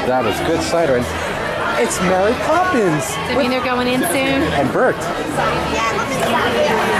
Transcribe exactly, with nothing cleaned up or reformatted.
That is good cider. And it's Mary Poppins. I mean, they're going in soon. And Bert.